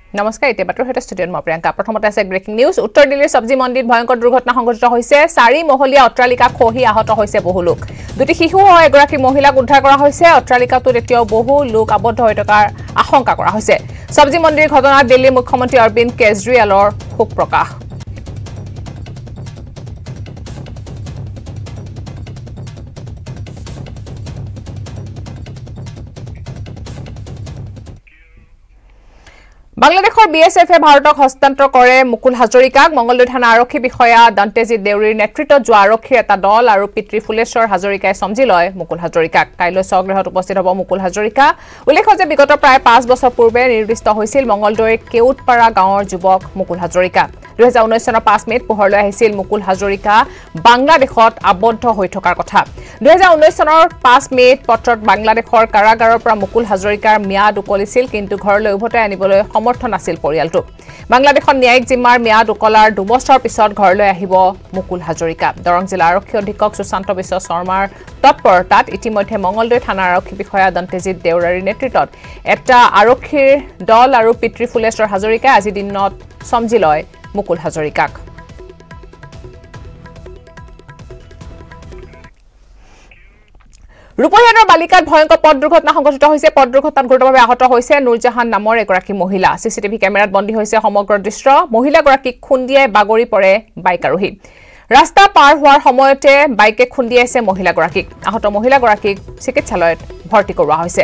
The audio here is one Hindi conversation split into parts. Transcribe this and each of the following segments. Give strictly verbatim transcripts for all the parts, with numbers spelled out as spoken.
নমস্কাৰ এতে বাতৰ হেতে ষ্টুডিঅ'ত মই প্ৰিয়ংকা প্ৰথমতে আছে ব্ৰেকিং নিউজ উত্তৰ দিল্লীৰ সবজি মন্দিৰত ভয়ংকৰ দুৰ্ঘটনা সংঘটিত হৈছে চাৰি মহলীয়া অট্টালিকা খহি আহত হৈছে বহু লোক দুটি শিশু হয় এগৰাকী মহিলাক উদ্ধাৰ কৰা হৈছে অট্টালিকাটোত এতিয়াও বহু লোক আবদ্ধ হৈ থকাৰ আশংকা কৰা হৈছে সবজি মন্দিৰৰ ঘটনাত দিল্লীৰ মুখ্যমন্ত্ৰী অৰবিন্দ কেজৰিৱালৰ শোক প্ৰকাশ বাংলাদেশৰ বিএসএফে ভাৰতক হস্তান্তৰ কৰে মুকুল হাজৰিকাক মঙ্গলদৈ থানা আৰক্ষী বিষয়া দন্তেজিৎ দেউৰীৰ নেতৃত্বত যোৱা আৰক্ষীৰ এটা দল আৰু পিতৃ ফুলেশ্বৰ হাজৰিকাই সমজি লয় মুকুল হাজৰিকাক কাইলৈ স্বগৃহত উপস্থিত হ'ব মুকুল হাজৰিকা উল্লেখ্য যে বিগত প্ৰায় পাঁচ বছৰ পূৰ্বে নিৰ্দিষ্ট হৈছিল মঙ্গলদৈৰ কেউটপাৰা গাঁৱৰ যুৱক মুকুল হাজৰিকা দুই হাজাৰ ঊনৈশ চনৰ পাঁচ মেত পোহৰলৈ আহিছিল মুকুল হাজৰিকা বাংলাদেশত আবদ্ধ হৈ থকাৰ কথা দুই হাজাৰ ঊনৈশ চনৰ পাঁচ মেত পত্ৰত বাংলাদেশৰ কাৰাগাৰৰ পৰা মুকুল হাজৰিকাৰ ম্যাদ উকলিছিল কিন্তু ঘৰলৈ উভতাই আনিবলৈ সমৰ্থন আছিল পৰিয়ালটো বাংলাদেশৰ ন্যায়িক জিম্মাৰ ম্যাদ উকলাৰ দুবছৰ পিছত ঘৰলৈ আহিব মুকুল হাজৰিকা দৰং জিলা আৰক্ষী অধীক্ষক সুশান্ত বিশ্ব শৰ্মাৰ তৎপৰতাত ইতিমধ্যে মঙ্গলদৈ থানাৰ আৰক্ষী বিষয়া দন্তেজিৎ দেউৰীৰ নেতৃত্বত এটা আৰক্ষীৰ দল আৰু পিতৃ ফুলেশ্বৰ হাজৰিকাই আজি দিনত সমজি লয় মুকুল হাজৰিকাক ৰূপহীনৰ বালিকাত ভয়ংকৰ পথ দুৰ্ঘটনা সংঘটিত হৈছে পথ দুৰ্ঘটনাত গুৰুতৰভাৱে আহত হৈছে নুৰজাহান নামৰ এগৰাকী মহিলা সিসিটিভি কেমেৰাত বন্দী হৈছে সমগ্ৰ দৃশ্য মহিলাগৰাকীক খুন্দিয়াই বাগৰি পৰে বাইক আৰোহী ৰাস্তা পাৰ হোৱাৰ সময়তে বাইকে খুন্দিয়াইছে মহিলাগৰাকীক আহত মহিলাগৰাকীক চিকিৎসালয়ত ভৰ্তি কৰোৱা হৈছে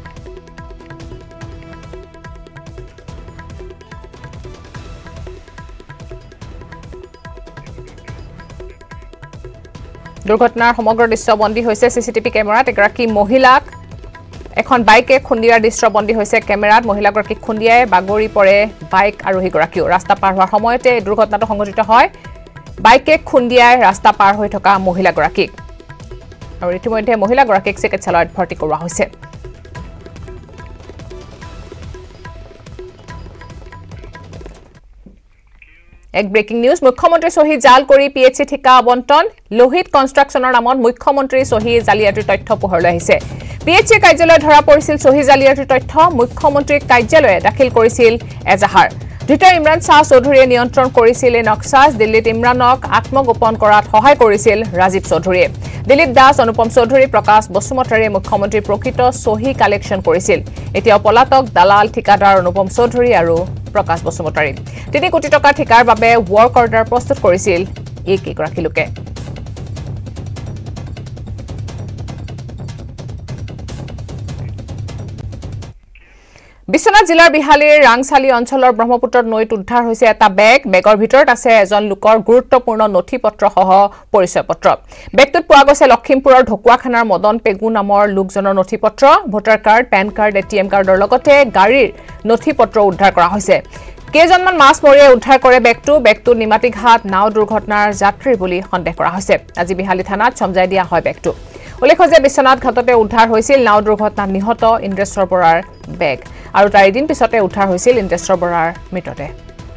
দুৰ্ঘটনাৰ সমগ্ৰ দৃশ্য বন্দী হৈছে সিসিটিভি কেমেৰাত এগৰাকী মহিলাক এখন বাইকে খুন্দিয়াৰ দৃশ্য বন্দী হৈছে কেমেৰাত মহিলাগৰাকীক খুন্দিয়াই বাগৰি পৰে বাইক আৰোহীগৰাকীও ৰাস্তা পাৰ হোৱাৰ সময়তে এই দুৰ্ঘটনাটো সংঘটিত হয় বাইকে খুন্দিয়াই ৰাস্তা পাৰ হৈ থকা মহিলাগৰাকীক আৰু ইতিমধ্যে মহিলাগৰাকীক চিকিৎসালয়ত ভৰ্তি কৰোৱা হৈছে এক ব্ৰেকিং নিউজ মুখ্যমন্ত্ৰী সহি জাল কৰি পিএইচসি ঠিকা আবণ্টন লোহিত কনষ্ট্ৰাকচনৰ নামত মুখ্যমন্ত্ৰী সহি জালিয়াতিৰ তথ্য পোহৰলৈ আহিছে পিএইচসি কাৰ্যালয়ত ধৰা পৰিছিল সহি জালিয়াতিৰ তথ্য মুখ্যমন্ত্ৰীৰ কাৰ্যালয়ে দাখিল কৰিছিল এজাহাৰ ধৃত ইমৰান শাহ চৌধুৰীয়ে নিয়ন্ত্ৰণ কৰিছিল এই নক্সাছ দিল্লীত ইমৰানক আত্মগোপন কৰাত সহায় কৰিছিল ৰাজীৱ চৌধুৰীয়ে দিলীপ দাস অনুপম চৌধুৰী প্ৰকাশ বসুমতাৰীয়ে মুখ্যমন্ত্ৰীৰ প্ৰকৃত সহি কালেকশ্যন কৰিছিল এতিয়া পলাতক দালাল ঠিকাদাৰ অনুপম চৌধুৰী আৰু প্ৰকাশ বসুমতাৰী তিনি কোটি টকা ঠিকাৰ বাবে ৱৰ্ক অৰ্ডাৰ প্ৰস্তুত কৰিছিল এই কেইগৰাকী লোকে বিশ্বনাথ জিলাৰ বিহালীৰ ৰাংচালি অঞ্চলৰ ব্ৰহ্মপুত্ৰৰ নৈত উদ্ধাৰ হৈছে এটা বেগ বেগৰ ভিতৰত আছে এজন লোকৰ গুৰুত্বপূৰ্ণ নথিপত্ৰ সহ পৰিচয় পত্ৰ বেগটোত পোৱা গৈছে লখিমপুৰৰ ঢকুৱাখানাৰ মদন পেগু নামৰ লোকজনৰ নথিপত্ৰ voter card PAN card ATM কাৰ্ডৰ লগতে গাড়ীৰ নথিপত্ৰ উদ্ধাৰ কৰা হৈছে কেইজনমান মাছমৰীয়াই উদ্ধাৰ কৰে বেগটো বেগটো নিমাতীঘাট নাও দুৰ্ঘটনাৰ যাত্ৰী বুলি সন্দেহ কৰা হৈছে আজি বিহালী থানাত সমজাই দিয়া হয় বেগটো উল্লেখ্য যে বিশ্বনাথ ঘাটতে উদ্ধাৰ হৈছিল নাও দুৰ্ঘটনাত নিহত ইন্দ্ৰেশ্বৰ বৰাৰ বেগ আৰু তাৰ এদিন পিছতে উদ্ধাৰ হৈছিল ইন্দ্ৰেশ্বৰ বৰাৰ মৃতদেহ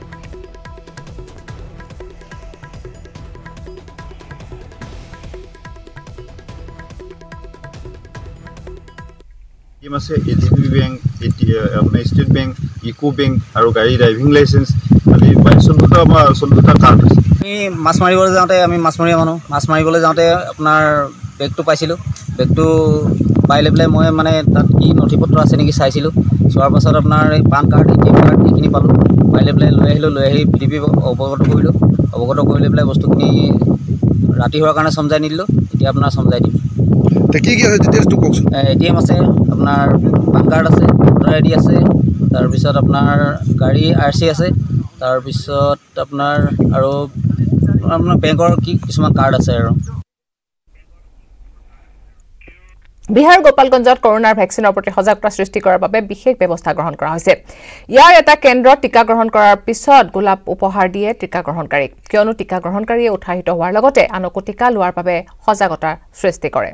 টিম আছে এডিবি বেংক আপোনাৰ ষ্টেট বেংক ইকো বেংক আৰু গাড়ী ড্ৰাইভিং লাইচেন্স আদি চৈধ্যটা আমাৰ চৈধ্যটা কাৰ্ড আছে আমি মাছ মাৰিবলৈ যাওঁতে আমি মাছমৰীয়া মানুহ মাছ মাৰিবলৈ যাওঁতে আপোনাৰ বেগটো পাইছিলোঁ বেগটো পাই লৈ পেলাই মই মানে তাত কি নথিপত্ৰ আছে নেকি চাইছিলোঁ চোৱাৰ পাছত আপোনাৰ এই পান কাৰ্ড এটিএম কাৰ্ড এইখিনি পালোঁ পাই লৈ পেলাই লৈ আহিলোঁ লৈ আহি পি ডি পি অৱগত কৰিলোঁ অৱগত কৰি লৈ পেলাই বস্তুখিনি ৰাতি হোৱাৰ কাৰণে সমজাই নিদিলোঁ এতিয়া আপোনাৰ সমজাই দিম কি কি আছে ডিটেইলছটো কওকচোন এটিএম আছে আপোনাৰ পান কাৰ্ড আছে ভোটাৰ আই ডি আছে তাৰপিছত আপোনাৰ গাড়ী আৰ চি আছে তাৰপিছত আপোনাৰ আৰু আপোনাৰ বেংকৰ কি কিছুমান কাৰ্ড আছে আৰু বিহাৰ গোপালগঞ্জত কৰোনাৰ ভেকচিনৰ প্ৰতি সজাগতা সৃষ্টি কৰাৰ বাবে বিশেষ ব্যৱস্থা গ্ৰহণ কৰা হৈছে ইয়াৰ এটা কেন্দ্ৰত টিকা গ্ৰহণ কৰাৰ পিছত গোলাপ উপহাৰ দিয়ে টিকা গ্ৰহণকাৰীক কিয়নো টিকা গ্ৰহণকাৰীয়ে উৎসাহিত হোৱাৰ লগতে আনকো টিকা লোৱাৰ বাবে সজাগতাৰ সৃষ্টি কৰে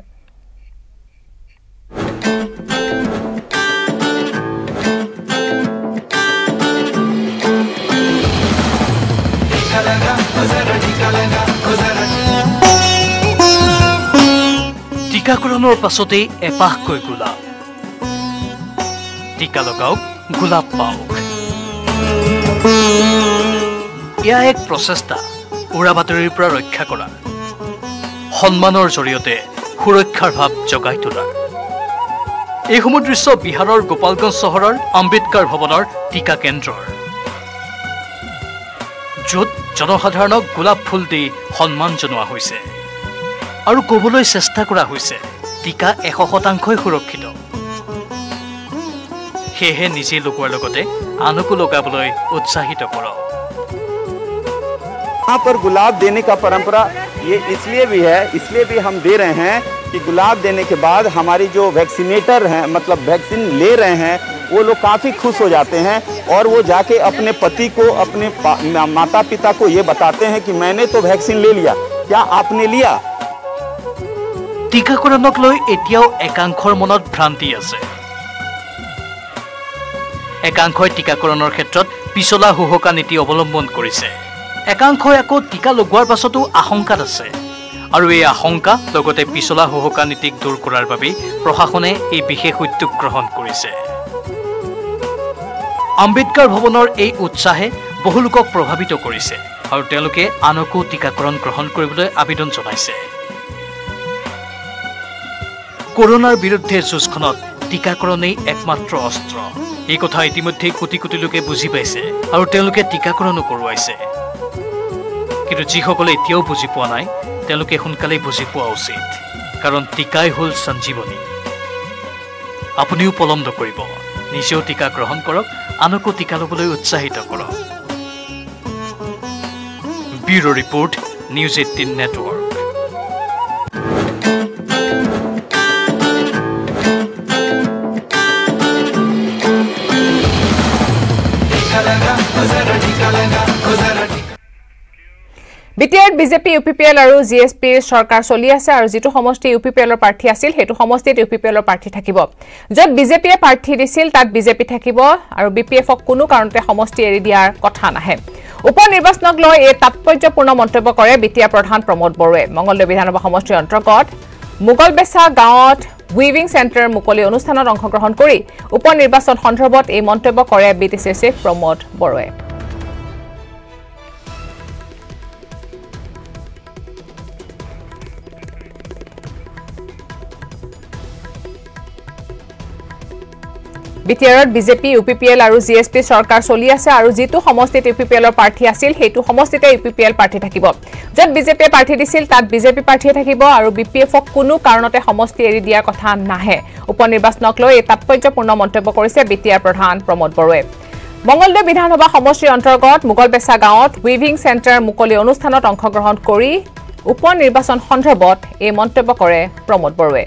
টিকাকৰণৰ পাছতে এপাহকৈ গোলাপ টিকা লগাওক গোলাপ পাওক এয়া এক প্ৰচেষ্টা উৰা বাতৰিৰ পৰা ৰক্ষা কৰা সন্মানৰ জৰিয়তে সুৰক্ষাৰ ভাৱ জগাই তোলা এই সমূহ দৃশ্য বিহাৰৰ গোপালগঞ্জ চহৰৰ আম্বেদকাৰ ভৱনৰ টিকা কেন্দ্ৰৰ য'ত জনসাধাৰণক গোলাপ ফুল দি সন্মান জনোৱা হৈছে আৰু ক'বলৈ চেষ্টা কৰা হৈছে টিকা এশ শতাংশই সুৰক্ষিত সেয়েহে নিজে লগোৱাৰ লগতে আনকো লগাবলৈ উৎসাহিত কৰক यहाँ पर गुलाब देने का परंपरा ये इसलिए भी है इसलिए भी हम दे रहे हैं कि गुलाब देने के बाद हमारी जो वैक्सीनेटर हैं मतलब वैक्सीन ले रहे हैं वो लोग काफ़ी खुश हो जाते हैं और वो जाके अपने पति को अपने माता पिता को ये बताते हैं कि मैंने तो वैक्सीन ले लिया क्या आपने लिया टीकाकरणक লৈ এতিয়াও একাংশৰ মনত ভ্ৰান্তি আছে একাংশই টিকাকৰণৰ ক্ষেত্ৰত পিছলা হুহকা নীতি অৱলম্বন কৰিছে একাংশই আকৌ টিকা লগোৱাৰ পাছতো আশংকাত আছে আৰু এই আশংকা লগতে পিছলা হুহকা নীতিক দূৰ কৰাৰ বাবে প্ৰশাসনে এই বিশেষ উদ্যোগ গ্ৰহণ কৰিছে আম্বেদকাৰ ভৱনৰ এই উৎসাহে বহু লোকক প্ৰভাৱিত কৰিছে আৰু তেওঁলোকে আনকো টিকাকৰণ গ্ৰহণ কৰিবলৈ আবেদন জনাইছে কৰোনাৰ বিৰুদ্ধে যুঁজখনত টিকাকৰণেই একমাত্ৰ অস্ত্ৰ এই কথা ইতিমধ্যে কোটি কোটি লোকে বুজি পাইছে আৰু তেওঁলোকে টিকাকৰণো কৰোৱাইছে কিন্তু যিসকলে এতিয়াও বুজি পোৱা নাই তেওঁলোকে সোনকালেই বুজি পোৱা উচিত কাৰণ টিকাই হ'ল সঞ্জীৱনী আপুনিও পলম নকৰিব নিজেও টিকা গ্ৰহণ কৰক আনকো টিকা ল'বলৈ উৎসাহিত কৰক bureau report news eighteen network BTR BJP UPPL আৰু জিএছপিৰ সৰকাৰ চলি আছে আৰু যেটো সমষ্টি ইউপিপিএলৰ প্ৰাৰ্থী আছিল হেতু সমষ্টিত ইউপিপিএলৰ প্ৰাৰ্থী থাকিব যত বিজেপিয়ে প্ৰাৰ্থী দিছিল তাত বিজেপি থাকিব আৰু বিপিএফক কোনো কাৰণতে সমষ্টি এৰি দিয়াৰ কথা নাহে উপ নিৰ্বাচনক লৈ এই তাৎপৰ্যপূৰ্ণ মন্তব্য কৰে বিটিআৰ প্ৰধান প্ৰমোদ বৰুৱে মঙ্গলদৈ বিধানসভা সমষ্টিৰ অন্তৰ্গত মুগলবেছা গাঁৱত উইভিং চেণ্টাৰ মুকলি অনুষ্ঠানত অংশগ্ৰহণ কৰি উপ নিৰ্বাচন সন্দৰ্ভত এই মন্তব্য কৰে বিটিচিৰ চিফ প্ৰমোদ বৰুৱে বিটিআৰত বিজেপি ইউপিপিএল আৰু জিএছপি সৰকাৰ চলি আছে আৰু যেটো সমষ্টিত ইউপিপিএলৰ প্ৰাৰ্থী আছিল হেতু সমষ্টিতে ইউপিপিএল প্ৰাৰ্থী থাকিব যত বিজেপিয়ে প্ৰাৰ্থী দিছিল তাত বিজেপি প্ৰাৰ্থী থাকিব আৰু বিপিএফক কোনো কাৰণতে সমষ্টি এৰি দিয়াৰ কথা নাহে উপ নিৰ্বাচনক লৈ এই তাৎপৰ্যপূৰ্ণ মন্তব্য কৰিছে বিটিআৰ প্ৰধান প্ৰমোদ বৰুৱে মঙ্গলদৈ বিধানসভা সমষ্টিৰ অন্তৰ্গত মুগলবেছা গাঁৱত উইভিং চেণ্টাৰ মুকলি অনুষ্ঠানত অংশগ্ৰহণ কৰি উপ নিৰ্বাচন সন্দৰ্ভত এই মন্তব্য কৰে প্ৰমোদ বৰুৱে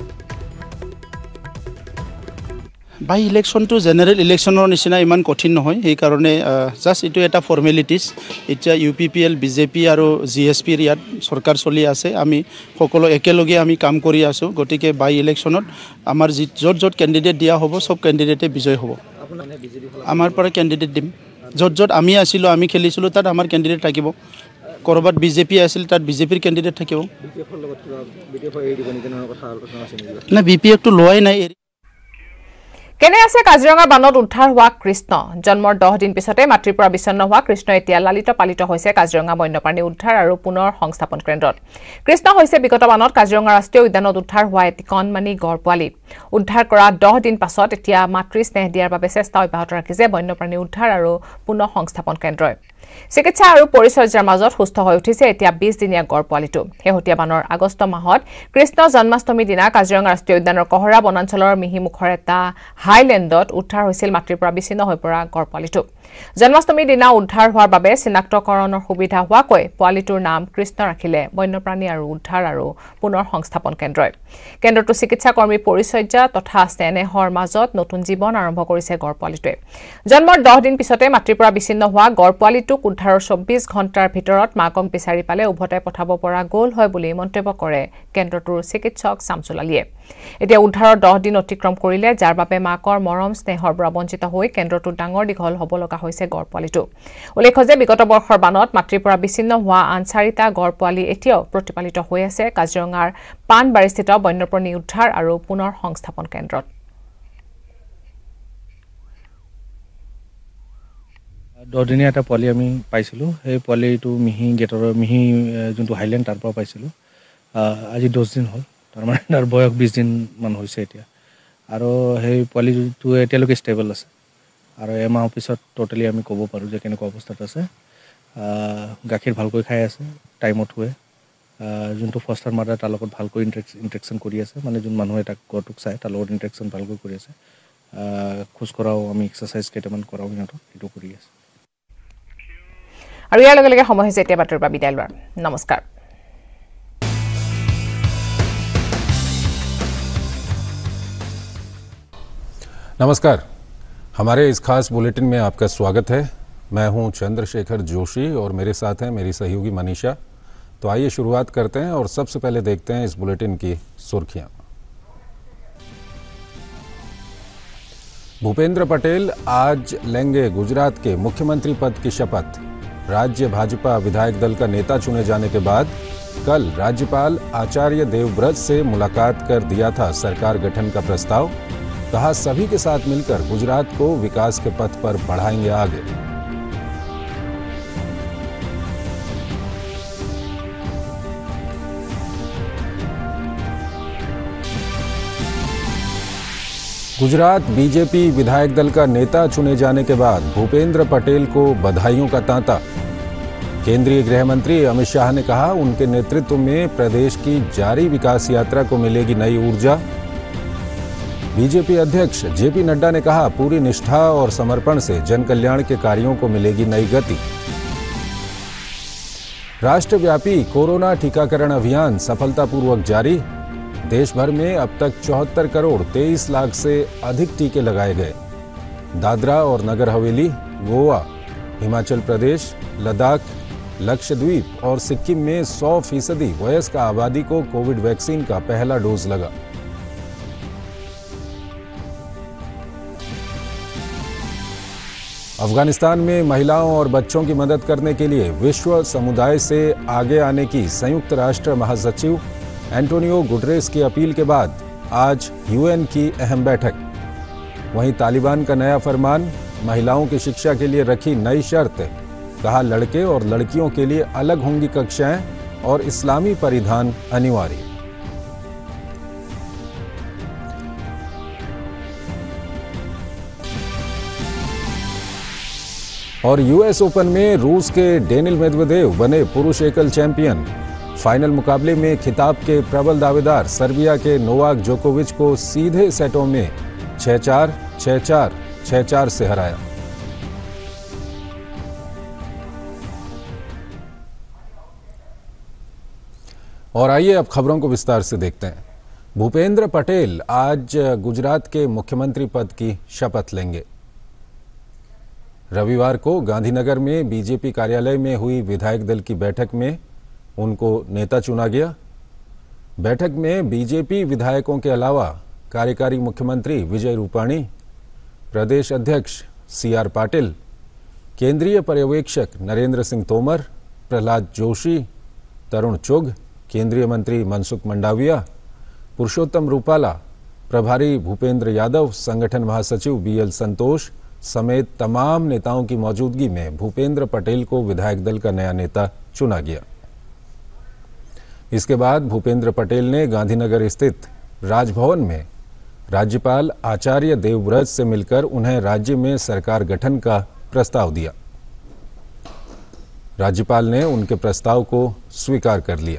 বাই ইলেকশ্যনটো জেনেৰেল ইলেকশ্যনৰ নিচিনা ইমান কঠিন নহয় সেই কাৰণে জাস্ট এইটো এটা ফৰ্মেলিটিজ এতিয়া U P P L BJP আৰু জি এছ পিৰ ইয়াত চৰকাৰ চলি আছে আমি সকলো একেলগে আমি কাম কৰি আছোঁ গতিকে বাই ইলেকশ্যনত আমাৰ যি য'ত য'ত কেণ্ডিডেট দিয়া হ'ব চব কেণ্ডিডেটে বিজয় হ'ব আমাৰ পৰা কেণ্ডিডেট দিম য'ত য'ত আমি আছিলোঁ আমি খেলিছিলোঁ তাত আমাৰ কেণ্ডিডেট থাকিব ক'ৰবাত বিজেপি আছিল তাত বিজেপিৰ কেণ্ডিডেট থাকিব না বি পি এফটো লোৱাই নাই কেনে আছে কাজিৰঙা বানত উদ্ধাৰ হোৱা কৃষ্ণ জন্মৰ দহ দিন পিছতে মাতৃৰ পৰা বিচ্ছন্ন হোৱা কৃষ্ণ এতিয়া লালিত পালিত হৈছে কাজিৰঙা বন্যপ্ৰাণী উদ্ধাৰ আৰু পুনৰ সংস্থাপন কেন্দ্ৰত কৃষ্ণ হৈছে বিগত বানত কাজিৰঙা ৰাষ্ট্ৰীয় উদ্যানত উদ্ধাৰ হোৱা এটি কণমানি গড় পোৱালি উদ্ধাৰ কৰা দহ দিন পাছত এতিয়া মাতৃ স্নেহ দিয়াৰ বাবে চেষ্টা অব্যাহত ৰাখিছে বন্যপ্ৰাণী উদ্ধাৰ আৰু পুনৰ সংস্থাপন কেন্দ্ৰই চিকিৎসা আৰু পৰিচৰ্যাৰ মাজত সুস্থ হৈ উঠিছে এতিয়া বিশ দিনীয়া গড় পোৱালিটো শেহতীয়া বানৰ আগষ্ট মাহত কৃষ্ণ জন্মাষ্টমী দিনা কাজিৰঙা ৰাষ্ট্ৰীয় উদ্যানৰ কহৰা বনাঞ্চলৰ মিহিমুখৰ এটা হাইলেণ্ডত উদ্ধাৰ হৈছিল মাতৃৰ পৰা বিচ্ছিন্ন হৈ পৰা গড় পোৱালিটো জন্মাষ্টমীৰ দিনা উদ্ধাৰ হোৱাৰ বাবে চিনাক্তকৰণৰ সুবিধা হোৱাকৈ পোৱালিটোৰ নাম কৃষ্ণ ৰাখিলে বন্যপ্ৰাণী আৰু উদ্ধাৰ আৰু পুনৰ সংস্থাপন কেন্দ্ৰই কেন্দ্ৰটো চিকিৎসা কৰ্মী পৰিচৰ্যা তথা স্নেহৰ মাজত নতুন জীৱন আৰম্ভ কৰিছে গড় পোৱালিটোৱে জন্মৰ দহ দিন পিছতে মাতৃৰ পৰা বিচ্ছিন্ন হোৱা গড় পোৱালিটোক উদ্ধাৰৰ চৌব্বিছ ঘণ্টাৰ ভিতৰত মাকক বিচাৰি পালে উভতাই পঠাব পৰা গ'ল হয় বুলি মন্তব্য কৰে কেন্দ্ৰটোৰ চিকিৎসক শামছুল আলীয়ে এতিয়া উদ্ধাৰৰ দহ দিন অতিক্ৰম কৰিলে যাৰ বাবে মাকৰ মৰম স্নেহৰ পৰা বঞ্চিত হৈ কেন্দ্ৰটো ডাঙৰ দীঘল হ'ব লগা হৈছে গড় পোৱালিটো উল্লেখ্য যে বিগত বৰ্ষৰ বানত মাতৃৰ পৰা বিচ্ছিন্ন হোৱা আন চাৰিটা গড় পোৱালি এতিয়াও প্ৰতিপালিত হৈ আছে কাজিৰঙাৰ পাণবাৰীস্থিত বন্যপ্ৰাণী উদ্ধাৰ আৰু পুনৰ সংস্থাপন কেন্দ্ৰত দহদিনীয়া এটা পোৱালি আমি পাইছিলোঁ। সেই পোৱালিটো মিহি গেটৰ মিহি যোনটো হাইলেণ্ড তাৰ পৰা পাইছিলোঁ। আজি দহ দিন হ'ল, তাৰমানে তাৰ বয়স বিছ দিনমান হৈছে এতিয়া। আৰু সেই পোৱালিটো এতিয়ালৈকে ষ্টেবল আছে আৰু এমাহৰ পিছত ট'টেলি আমি ক'ব পাৰোঁ যে কেনেকুৱা অৱস্থাত আছে। গাখীৰ ভালকৈ খাই আছে, টাইমত শুৱে। যোনটো ফষ্টাৰ মাদাৰ তাৰ লগত ভালকৈ ইণ্টাৰেক ইণ্টাৰেকশ্যন কৰি আছে, মানে যোন মানুহে তাক গড়টোক চায় তাৰ লগত ইণ্টাৰেকশ্যন ভালকৈ কৰি আছে। খোজ কঢ়াও, আমি এক্সাৰচাইজ কেইটামান কৰাওঁ সিহঁতক, সেইটো কৰি আছে। আৰু ইয়াৰ লগে লগে সময় হৈছে এতিয়া বাতৰিৰ পৰা বিদায় লোৱাৰ। নমস্কাৰ। नमस्कार, हमारे इस खास बुलेटिन में आपका स्वागत है। मैं हूं चंद्रशेखर जोशी और मेरे साथ हैं मेरी सहयोगी मनीषा। तो आइए शुरुआत करते हैं और सबसे पहले देखते हैं इस बुलेटिन की सुर्खियां। भूपेंद्र पटेल आज लेंगे गुजरात के मुख्यमंत्री पद की शपथ। राज्य भाजपा विधायक दल का नेता चुने जाने के बाद कल राज्यपाल आचार्य देवव्रत से मुलाकात कर दिया था सरकार गठन का प्रस्ताव। कहा सभी के साथ मिलकर गुजरात को विकास के पथ पर बढ़ाएंगे आगे। गुजरात बीजेपी विधायक दल का नेता चुने जाने के बाद भूपेंद्र पटेल को बधाइयों का तांता। केंद्रीय गृह मंत्री अमित शाह ने कहा उनके नेतृत्व में प्रदेश की जारी विकास यात्रा को मिलेगी नई ऊर्जा। बीजेपी अध्यक्ष जेपी नड्डा ने कहा पूरी निष्ठा और समर्पण से जन कल्याण के कार्यों को मिलेगी नई गति। राष्ट्रव्यापी कोरोना टीकाकरण अभियान सफलतापूर्वक जारी। देश भर में अब तक चौहत्तर करोड़ तेईस लाख से अधिक टीके लगाए गए। दादरा और नगर हवेली, गोवा, हिमाचल प्रदेश, लद्दाख, लक्षद्वीप और सिक्किम में सौ फीसदी वयस्क आबादी को कोविड वैक्सीन का पहला डोज लगा। अफगानिस्तान में महिलाओं और बच्चों की मदद करने के लिए विश्व समुदाय से आगे आने की संयुक्त राष्ट्र महासचिव एंटोनियो गुटरेस की अपील के बाद आज यूएन की अहम बैठक। वहीं तालिबान का नया फरमान, महिलाओं की शिक्षा के लिए रखी नई शर्त। कहा लड़के और लड़कियों के लिए अलग होंगी कक्षाएं और इस्लामी परिधान अनिवार्य। और यूएस ओपन में रूस के डेनिल मेदवेदेव बने पुरुष एकल चैंपियन। फाइनल मुकाबले में खिताब के प्रबल दावेदार सर्बिया के नोवाक जोकोविच को सीधे सेटों में छह चार, छह चार, छह चार से हराया। और आइए अब खबरों को विस्तार से देखते हैं। भूपेंद्र पटेल आज गुजरात के मुख्यमंत्री पद की शपथ लेंगे। रविवार को गांधीनगर में बीजेपी कार्यालय में हुई विधायक दल की बैठक में उनको नेता चुना गया। बैठक में बीजेपी विधायकों के अलावा कार्यकारी मुख्यमंत्री विजय रूपाणी, प्रदेश अध्यक्ष सी आर पाटिल, केंद्रीय पर्यवेक्षक नरेंद्र सिंह तोमर, प्रहलाद जोशी, तरुण चुग, केंद्रीय मंत्री मनसुख मंडाविया, पुरुषोत्तम रूपाला, प्रभारी भूपेंद्र यादव, संगठन महासचिव बी एल संतोष समेत तमाम नेताओं की मौजूदगी में भूपेंद्र पटेल को विधायक दल का नया नेता चुना गया। इसके बाद भूपेंद्र पटेल ने गांधीनगर स्थित राजभवन में राज्यपाल आचार्य देवव्रत से मिलकर उन्हें राज्य में सरकार गठन का प्रस्ताव दिया। राज्यपाल ने उनके प्रस्ताव को स्वीकार कर लिया।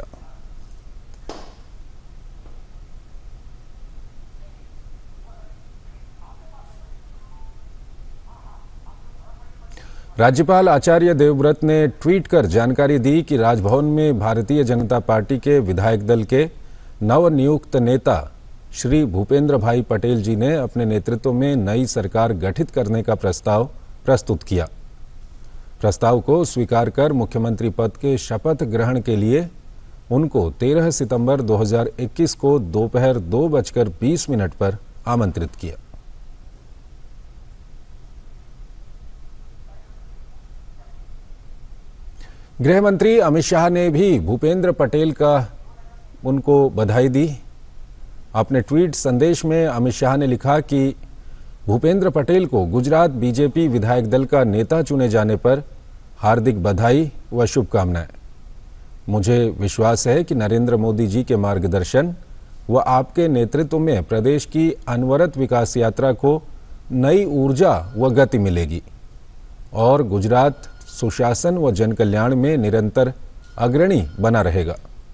राज्यपाल आचार्य देवव्रत ने ट्वीट कर जानकारी दी कि राजभवन में भारतीय जनता पार्टी के विधायक दल के नवनियुक्त नेता श्री भूपेंद्र भाई पटेल जी ने अपने नेतृत्व में नई सरकार गठित करने का प्रस्ताव प्रस्तुत किया। प्रस्ताव को स्वीकार कर मुख्यमंत्री पद के शपथ ग्रहण के लिए उनको तेरह सितंबर दो हज़ार इक्कीस को दोपहर दो बजकर बीस मिनट पर आमंत्रित किया। गृह मंत्री अमित शाह ने भी भूपेंद्र पटेल का उनको बधाई दी। अपने ट्वीट संदेश में अमित शाह ने लिखा कि भूपेंद्र पटेल को गुजरात बीजेपी विधायक दल का नेता चुने जाने पर हार्दिक बधाई व शुभकामनाएं। मुझे विश्वास है कि नरेंद्र मोदी जी के मार्गदर्शन व आपके नेतृत्व में प्रदेश की अनवरत विकास यात्रा को नई ऊर्जा व गति मिलेगी और गुजरात सुशासन व जनकल्याण में निरंतर अग्रणी बना रहेगा।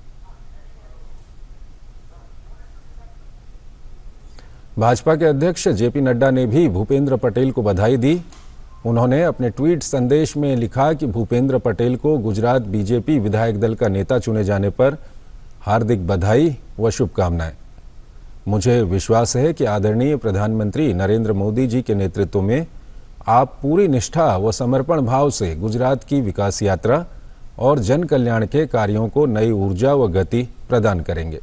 भाजपा के अध्यक्ष जेपी नड्डा ने भी भूपेंद्र पटेल को बधाई दी। उन्होंने अपने ट्वीट संदेश में लिखा कि भूपेंद्र पटेल को गुजरात बीजेपी विधायक दल का नेता चुने जाने पर हार्दिक बधाई व शुभकामनाएं। मुझे विश्वास है कि आदरणीय प्रधानमंत्री नरेंद्र मोदी जी के नेतृत्व में आप पूरी निष्ठा व समर्पण भाव से गुजरात की विकास यात्रा और जन कल्याण के कार्यों को नई ऊर्जा व गति प्रदान करेंगे।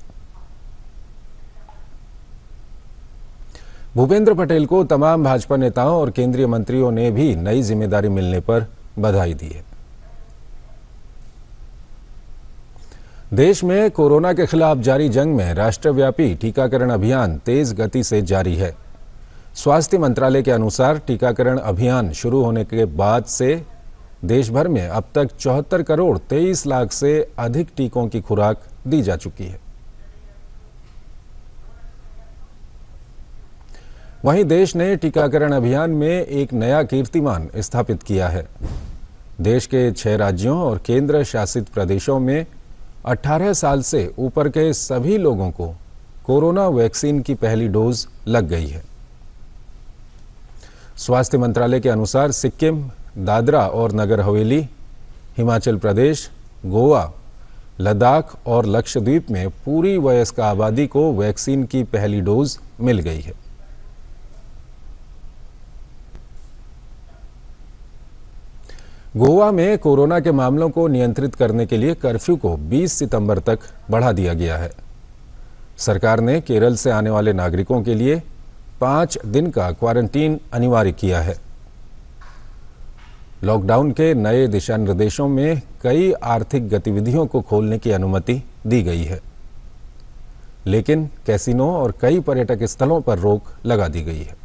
भूपेंद्र पटेल को तमाम भाजपा नेताओं और केंद्रीय मंत्रियों ने भी नई जिम्मेदारी मिलने पर बधाई दी है। देश में कोरोना के खिलाफ जारी जंग में राष्ट्रव्यापी टीकाकरण अभियान तेज गति से जारी है। स्वास्थ्य मंत्रालय के अनुसार टीकाकरण अभियान शुरू होने के बाद से देश भर में अब तक चौहत्तर करोड़ तेईस लाख से अधिक टीकों की खुराक दी जा चुकी है। वहीं देश ने टीकाकरण अभियान में एक नया कीर्तिमान स्थापित किया है। देश के छह राज्यों और केंद्र शासित प्रदेशों में अठारह साल से ऊपर के सभी लोगों को कोरोना वैक्सीन की पहली डोज लग गई है। स्वास्थ्य मंत्रालय के अनुसार सिक्किम, दादरा और नगर हवेली, हिमाचल प्रदेश, गोवा, लद्दाख और लक्षद्वीप में पूरी वयस्क आबादी को वैक्सीन की पहली डोज मिल गई है। गोवा में कोरोना के मामलों को नियंत्रित करने के लिए कर्फ्यू को बीस सितंबर तक बढ़ा दिया गया है। सरकार ने केरल से आने वाले नागरिकों के लिए पांच दिन का क्वारंटीन अनिवार्य किया है। लॉकडाउन के नए दिशा निर्देशों में कई आर्थिक गतिविधियों को खोलने की अनुमति दी गई है, लेकिन कैसीनो और कई पर्यटक स्थलों पर रोक लगा दी गई है।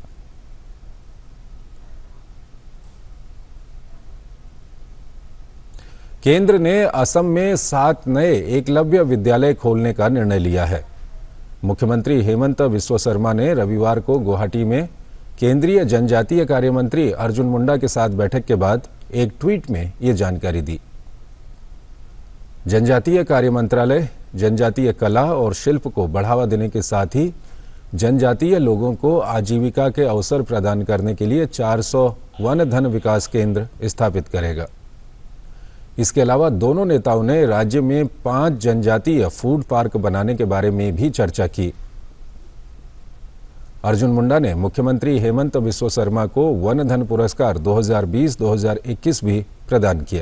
केंद्र ने असम में सात नए एकलव्य विद्यालय खोलने का निर्णय लिया है। मुख्यमंत्री हेमंत बिस्वा शर्मा ने रविवार को गुवाहाटी में केंद्रीय जनजातीय कार्य मंत्री अर्जुन मुंडा के साथ बैठक के बाद एक ट्वीट में ये जानकारी दी। जनजातीय कार्य मंत्रालय जनजातीय कला और शिल्प को बढ़ावा देने के साथ ही जनजातीय लोगों को आजीविका के अवसर प्रदान करने के लिए चार सौ वन धन विकास केंद्र स्थापित करेगा। इसके अलावा दोनों नेताओं ने राज्य में पांच जनजातीय फूड पार्क बनाने के बारे में भी चर्चा की। अर्जुन मुंडा ने मुख्यमंत्री हेमंत बिस्वा शर्मा को वन धन पुरस्कार दो हज़ार बीस दो हज़ार इक्कीस भी प्रदान किया।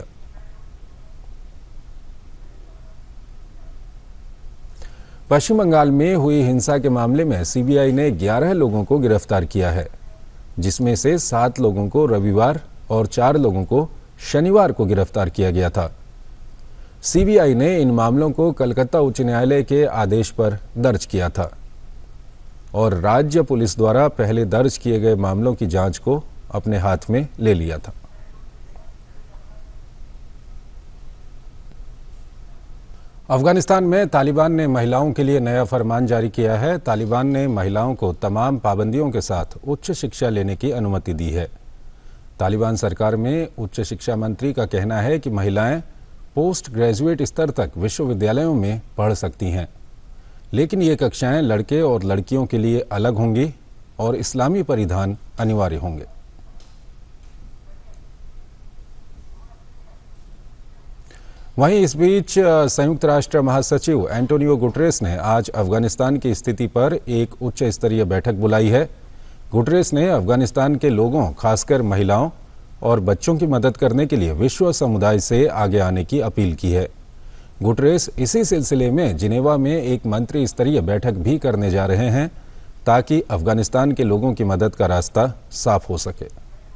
पश्चिम बंगाल में हुई हिंसा के मामले में सीबीआई ने ग्यारह लोगों को गिरफ्तार किया है, जिसमें से सात लोगों को रविवार और चार लोगों को शनिवार को गिरफ्तार किया गया था। सीबीआई ने इन मामलों को कलकत्ता उच्च न्यायालय के आदेश पर दर्ज किया था और राज्य पुलिस द्वारा पहले दर्ज किए गए मामलों की जांच को अपने हाथ में ले लिया था। अफगानिस्तान में तालिबान ने महिलाओं के लिए नया फरमान जारी किया है। तालिबान ने महिलाओं को तमाम पाबंदियों के साथ उच्च शिक्षा लेने की अनुमति दी है। तालिबान सरकार में उच्च शिक्षा मंत्री का कहना है कि महिलाएं पोस्ट ग्रेजुएट स्तर तक विश्वविद्यालयों में पढ़ सकती हैं, लेकिन ये कक्षाएं लड़के और लड़कियों के लिए अलग होंगी और इस्लामी परिधान अनिवार्य होंगे। वहीं इस बीच संयुक्त राष्ट्र महासचिव एंटोनियो गुटरेस ने आज अफगानिस्तान की स्थिति पर एक उच्च स्तरीय बैठक बुलाई है। गुटरेस ने अफगानिस्तान के लोगों, खासकर महिलाओं और बच्चों की मदद करने के लिए विश्व समुदाय से आगे आने की अपील की है। गुटरेस इसी सिलसिले में जिनेवा में एक मंत्री स्तरीय बैठक भी करने जा रहे हैं ताकि अफगानिस्तान के लोगों की मदद का रास्ता साफ हो सके।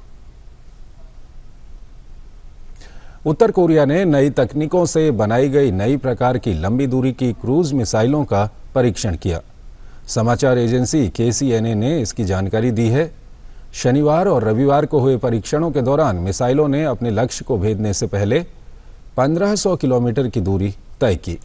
उत्तर कोरिया ने नई तकनीकों से बनाई गई नई प्रकार की लंबी दूरी की क्रूज मिसाइलों का परीक्षण किया। समाचार एजेंसी के सी एन ए ने इसकी जानकारी दी है। शनिवार और रविवार को हुए परीक्षणों के दौरान मिसाइलों ने अपने लक्ष्य को भेदने से पहले पंद्रह सौ किलोमीटर की दूरी तय की।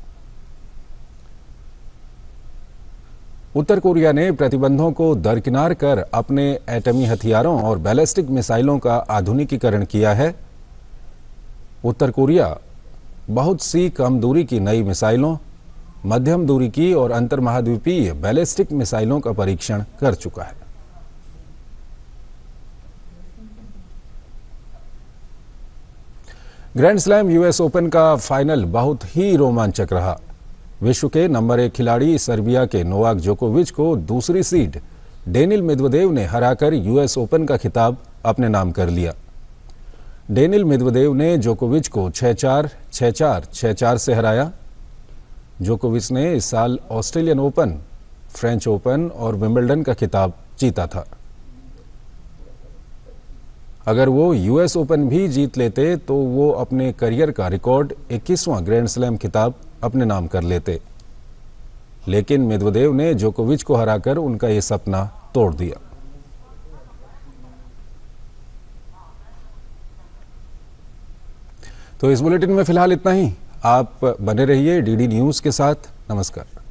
उत्तर कोरिया ने प्रतिबंधों को दरकिनार कर अपने एटमी हथियारों और बैलिस्टिक मिसाइलों का आधुनिकीकरण किया है। उत्तर कोरिया बहुत सी कम दूरी की नई मिसाइलों, मध्यम दूरी की और अंतर्महाद्वीपीय बैलिस्टिक मिसाइलों का परीक्षण कर चुका है। ग्रैंड स्लैम यूएस ओपन का फाइनल बहुत ही रोमांचक रहा। विश्व के नंबर एक खिलाड़ी सर्बिया के नोवाक जोकोविच को दूसरी सीड डेनिल मेदवेदेव ने हराकर यूएस ओपन का खिताब अपने नाम कर लिया। डेनिल मेदवेदेव ने जोकोविच को छह चार, छह चार, छह चार से हराया। जोकोविच ने इस साल ऑस्ट्रेलियन ओपन, फ्रेंच ओपन और विंबलडन का खिताब जीता था। अगर वो यूएस ओपन भी जीत लेते तो वो अपने करियर का रिकॉर्ड इक्कीसवां ग्रैंड स्लैम खिताब अपने नाम कर लेते, लेकिन मेदवेदेव ने जोकोविच को हराकर उनका ये सपना तोड़ दिया। तो इस बुलेटिन में फिलहाल इतना ही। आप बने रहिए डीडी न्यूज के साथ। नमस्कार।